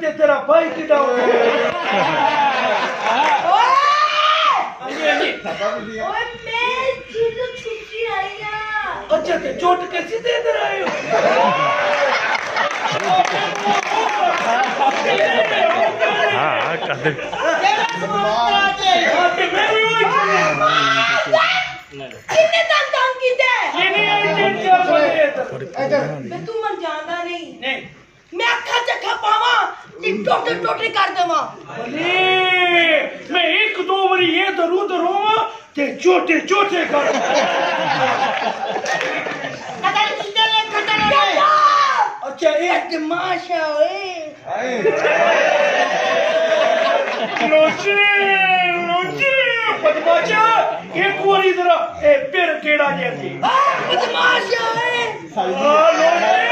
ते तेरा भाई किड़ा ओए मैं जिलो छुट्टी आई ना। अच्छा ते चोट कैसी दे इधर आए हो? हाँ कर कितने तंग कीते ये नहीं आई तीन चार बंदे इधर मैं तू मन जानदा नहीं नहीं मैं अखा चखा पावा ती टोटे टोटे कर देवा। अरे मैं एक दो बारी ये दरूं ते छोटे छोटे कर कदर कीते ले खतरे ले। अच्छा एक तमाशा ओए लोची लोची बदमाशा एक बारी इधर ए फिर केड़ा जेती बदमाशा ओए लोची